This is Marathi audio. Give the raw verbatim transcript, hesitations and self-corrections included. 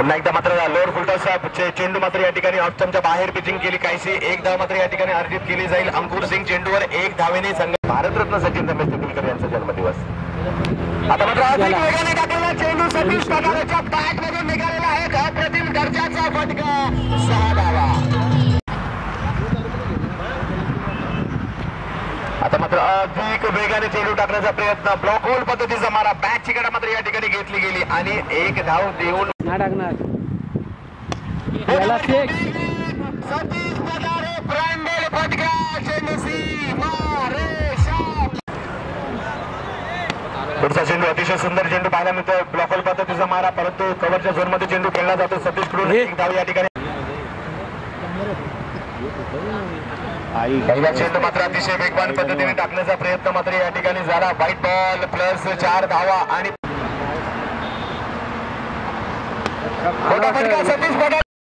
पुन्हा एकदा मात्र लोअर फुलटॉस चेंडू मात्र या ठिकाणी ऑप्शनच्या बाहेर पिचिंग केली काहीशी एक धाव मात्र या ठिकाणी अर्जित केली जाईल. अंकुर सिंग चेंडूवर एक धावेने संघ भारतरत्न सचिन रमेश तेंडुलकर यांचा जन्मदिवस. आता मात्र अधिक वेगाने टाकलेला चेंडू सतीश पठारेच्या बॅट मधून निघालेला आहे. अप्रतिम दर्जाचा फटका सहा धावा. आता मात्र अधिक वेगाने चेंडू टाकण्याचा प्रयत्न ब्लॉक होल पद्धतीचा मारा बॅटची कडा मात्र या ठिकाणी घेतली गेली आणि एक धाव देऊन सतीश पठारे ब्रँडेड फटका चेंडू पुढचा चेंडू अतिशय सुंदर चेंडू पाहायला मिळतोय. ब्लॉक होल पद्धतीचा मारा परंतु कव्हरच्या झोन मध्ये चेंडू खेळला जातो. सतीश कडून एक धाव या ठिकाणी. पहिला चेंडू मात्र अतिशय वेगवान पद्धतीने टाकण्याचा प्रयत्न मात्र या ठिकाणी झाला. व्हाईट बॉल प्लस चार धावा आणि मोठा फटका सतीश पठारे